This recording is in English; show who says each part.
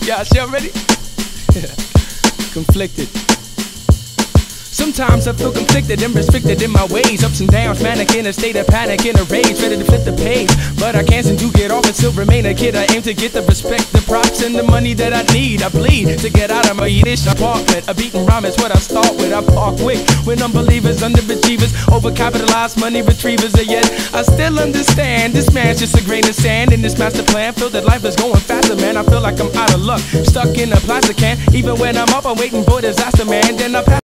Speaker 1: Yeah, y'all ready? Conflicted. Sometimes I feel conflicted and restricted in my ways. Ups and downs, manic in a state of panic, in a rage, ready to flip the page. But I can't seem to get off and still remain a kid. I aim to get the respect, the props, and the money that I need. I bleed to get out of my Yiddish apartment. A beaten rhyme is what I start with. I park quick when unbelievers, underachievers, overcapitalized money retrievers. And yet I still understand this man's just a grain of sand in this master plan. Feel that life is going faster, man. I feel like I'm out of luck, stuck in a plastic can. Even when I'm up, I'm waiting for disaster, man. Then I pass.